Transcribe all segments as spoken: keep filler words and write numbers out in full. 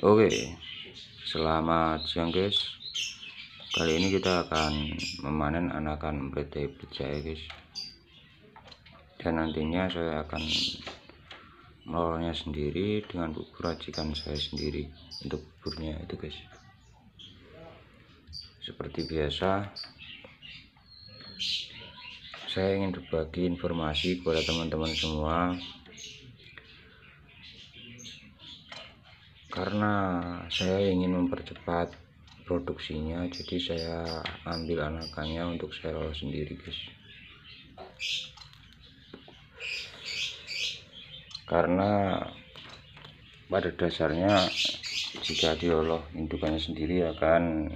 Oke, selamat siang guys. Kali ini kita akan memanen anakan emprit hybrid saya guys, dan nantinya saya akan melolosnya sendiri dengan bubur racikan saya sendiri. Untuk buburnya itu guys, seperti biasa saya ingin berbagi informasi kepada teman-teman semua, karena saya ingin mempercepat produksinya. Jadi saya ambil anakannya untuk saya olah sendiri guys, karena pada dasarnya jika diolah indukannya sendiri akan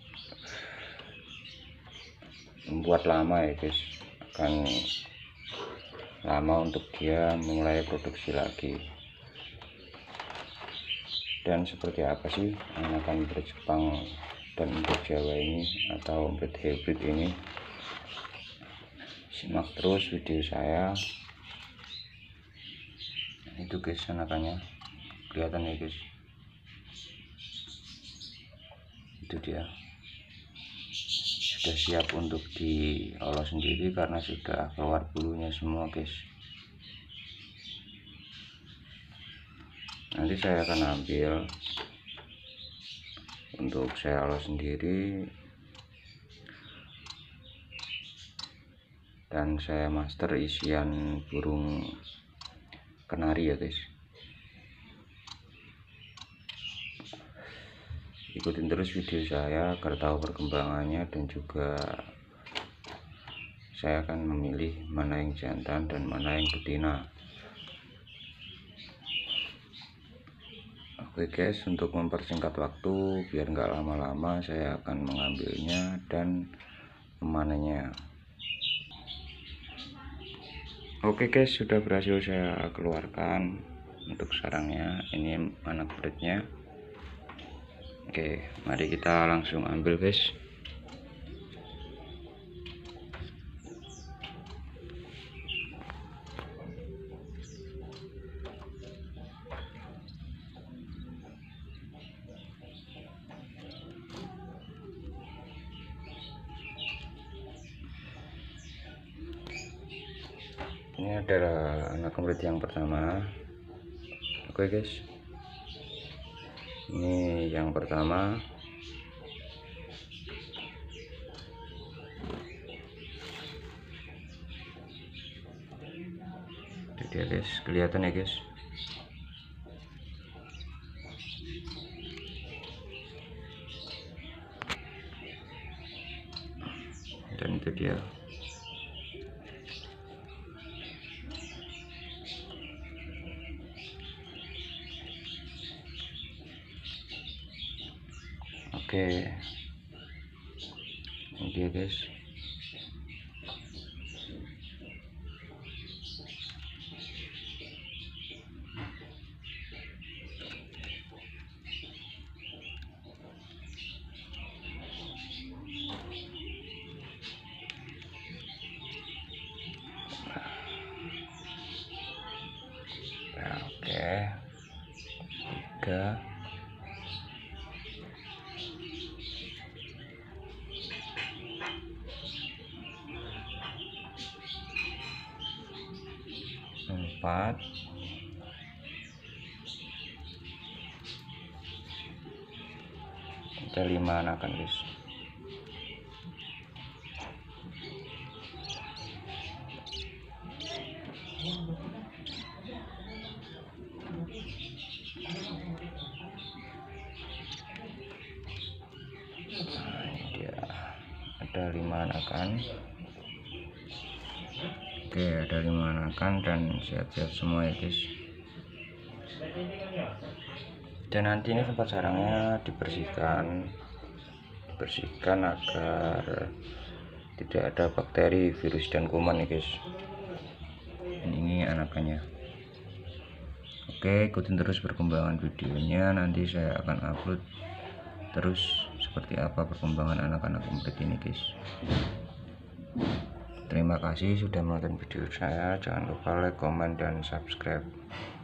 membuat lama ya guys, akan lama untuk dia mulai produksi lagi. Dan seperti apa sih anakan emprit Jepang dan emprit Jawa ini atau emprit hybrid ini? Simak terus video saya. Itu guys anakannya, kelihatan ya guys, itu dia sudah siap untuk diolah sendiri karena sudah keluar bulunya semua guys. Nanti saya akan ambil untuk saya olah sendiri dan saya master isian burung kenari ya guys. Ikutin terus video saya agar tahu perkembangannya, dan juga saya akan memilih mana yang jantan dan mana yang betina. Oke guys, untuk mempersingkat waktu biar nggak lama-lama, saya akan mengambilnya dan memanennya. Oke guys, sudah berhasil saya keluarkan untuk sarangnya. Ini anak empritnya. Oke, mari kita langsung ambil guys. Ini adalah anak emprit yang pertama. Oke guys, ini yang pertama. Itu dia guys, kelihatan ya guys. Dan itu dia. Oke, ini dia guys. Nah, oke, tiga. Empat. Ada lima anakan guys. Nah, ini dia, ada lima anakan. Oke, ada lima anakan dan sehat-sehat semua ya guys. Dan nanti ini tempat sarangnya dibersihkan dibersihkan agar tidak ada bakteri, virus, dan kuman ya guys. Dan ini anakannya. Oke, ikutin terus perkembangan videonya, nanti saya akan upload terus seperti apa perkembangan anak-anak emprit ini guys. Terima kasih sudah menonton video saya. Jangan lupa like, comment, dan subscribe.